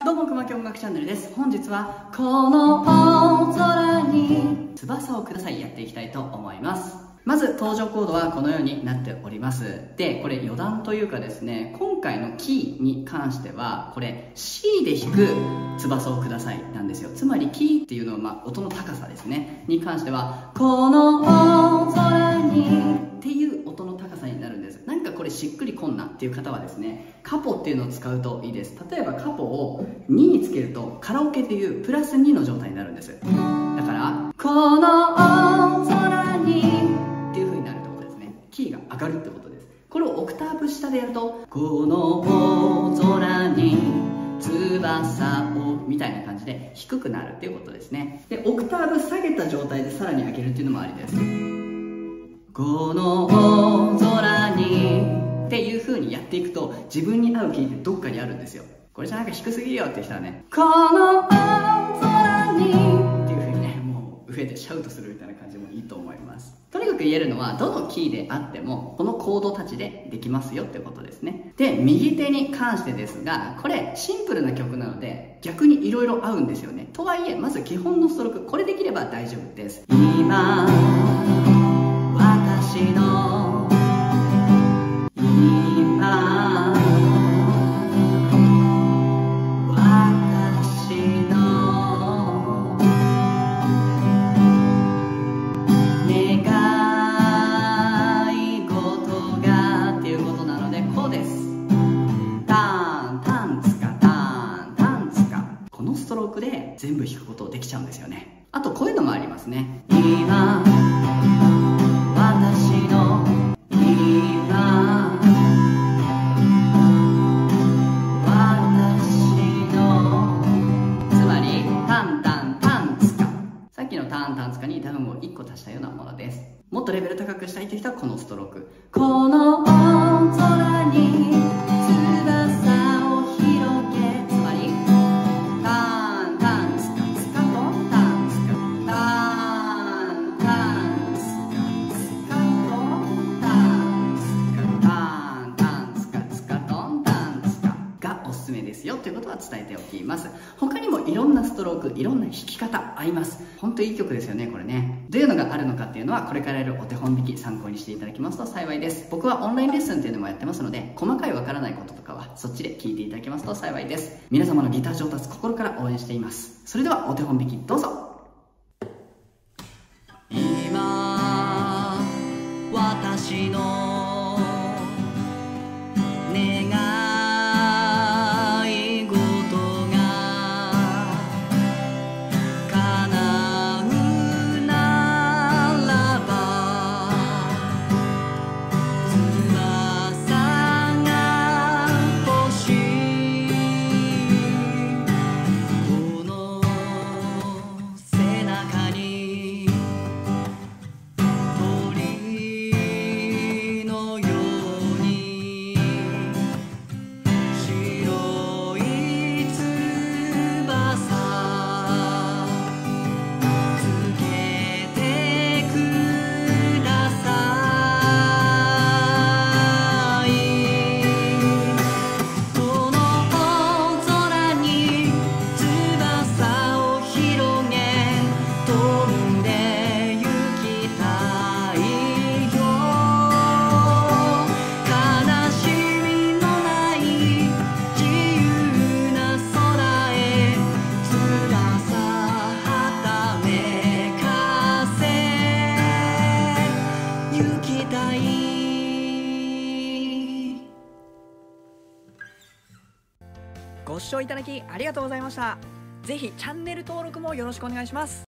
どうも、くまき音楽チャンネルです。本日は、この大空に翼をくださいやっていきたいと思います。まず、登場コードはこのようになっております。で、これ余談というかですね、今回のキーに関しては、これ C で弾く翼をくださいなんですよ。つまり、キーっていうのは、音の高さですね。に関しては、この大空にっていう音の高さになるんです。なんかこれしっくりこんなっていう方はですね、カポっていうのを使うといいです。例えばカポを2につけるとカラオケでいうプラス2の状態になるんです。だから、この大空にっていう風になるってことですね。キーが上がるってことです。これをオクターブ下でやると、この大空に翼をみたいな感じで低くなるっていうことですね。で、オクターブ下げた状態でさらに上げるっていうのもありです。この大空にっていう風にやっていくと、自分に合うキーってどっかにあるんですよ。これじゃなんか低すぎるよって人はね、この大空にっていう風にね、もう上でシャウトするみたいな感じもいいと思います。とにかく言えるのは、どのキーであってもこのコードたちでできますよってことですね。で、右手に関してですが、これシンプルな曲なので逆に色々合うんですよね。とはいえ、まず基本のストローク、これできれば大丈夫です。今私の今私の願い事がっていうことなので、こうです。タンタンツカタンタンツカ、このストロークで全部弾くことできちゃうんですよね。あとこういうのもありますね。今私の今私の、つまりタンタンタンツカ、さっきのタンタンツカにダウンを1個足したようなものです。もっとレベル高くしたいという人はこのストローク、この大空に翼を広げ、つまりタンタンツカツカとタンツカ、タンタンツカツカとタンタンツカツカとタンツカがおすすめですよということは伝えておきます。他にもいろんなストローク、いろんな弾き方あります。ほんといい曲ですよね、これね。どういうのがあるのかっていうのは、これからやるお手本弾き参考にしていただきますと幸いです。僕はオンラインレッスンっていうのもやってますので、細かいわからないこととかはそっちで聞いていただけますと幸いです。皆様のギター上達心から応援しています。それではお手本弾きどうぞ。今私の願い事が叶うならば、翼が欲しい、この背中に鳥のように白い翼つけてください。この大空に翼を広げ、飛んで行きたいよ。悲しみのない自由な空へ、翼はためかせ行きたい。 ご視聴いただきありがとうございました。ぜひチャンネル登録もよろしくお願いします。